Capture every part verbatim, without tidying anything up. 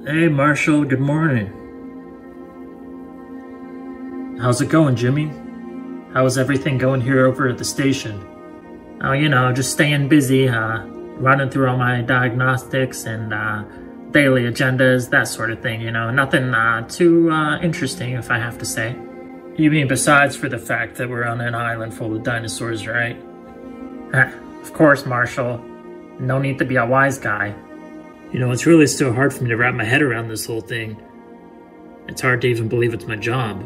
Hey Marshall, good morning. How's it going, Jimmy? How's everything going here over at the station? Oh, you know, just staying busy, uh, running through all my diagnostics and uh, daily agendas, that sort of thing, you know. Nothing uh, too uh, interesting, if I have to say. You mean besides for the fact that we're on an island full of dinosaurs, right? Of course, Marshall. No need to be a wise guy. You know, it's really still hard for me to wrap my head around this whole thing. It's hard to even believe it's my job.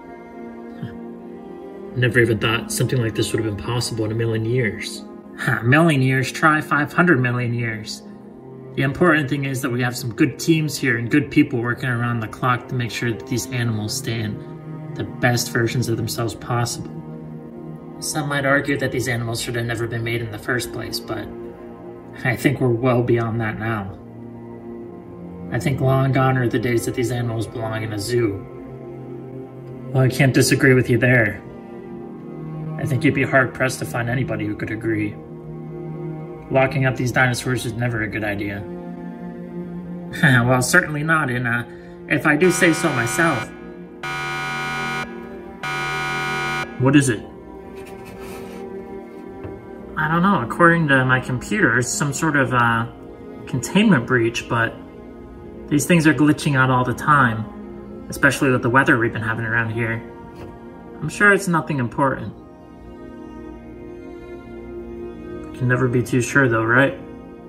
Never even thought something like this would have been possible in a million years. A million years? Try five hundred million years. The important thing is that we have some good teams here and good people working around the clock to make sure that these animals stay in the best versions of themselves possible. Some might argue that these animals should have never been made in the first place, but I think we're well beyond that now. I think long gone are the days that these animals belong in a zoo. Well, I can't disagree with you there. I think you'd be hard-pressed to find anybody who could agree. Locking up these dinosaurs is never a good idea. Well, certainly not in, uh, if I do say so myself. What is it? I don't know, according to my computer, it's some sort of, uh, containment breach, but these things are glitching out all the time, especially with the weather we've been having around here. I'm sure it's nothing important. Can never be too sure though, right?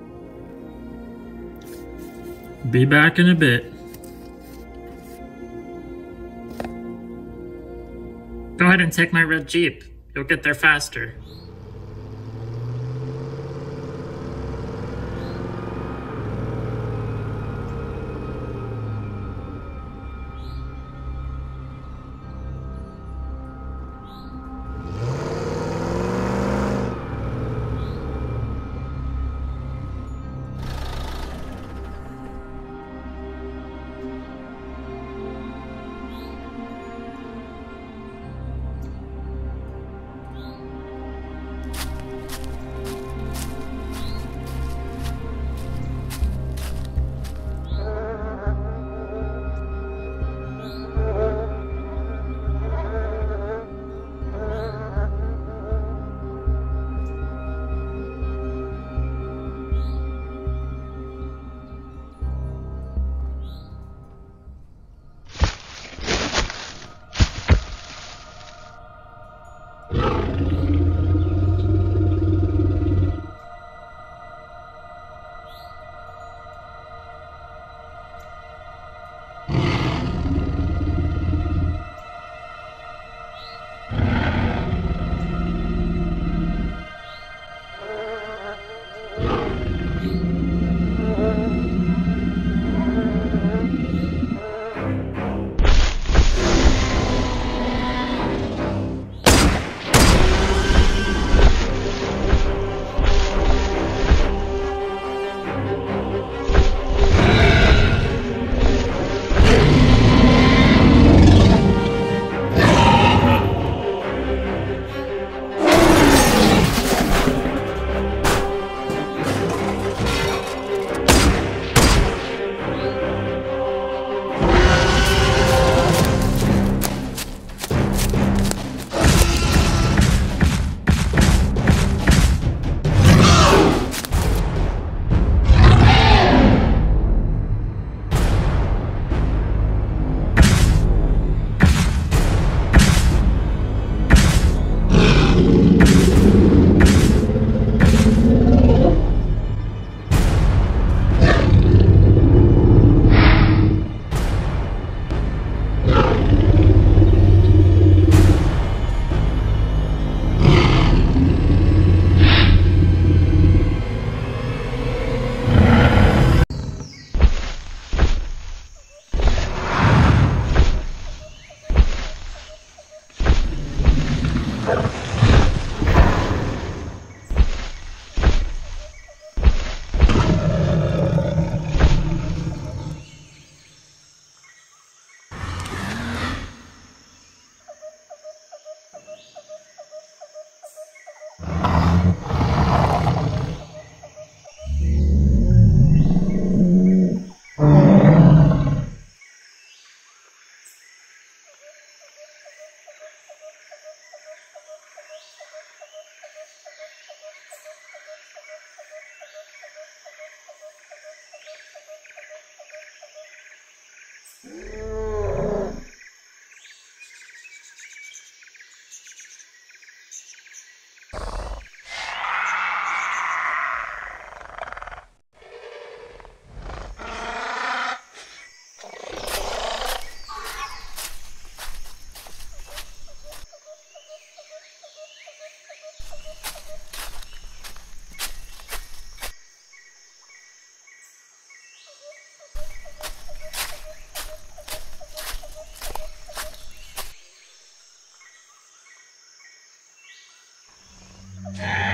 Be back in a bit. Go ahead and take my red Jeep. You'll get there faster. Yeah.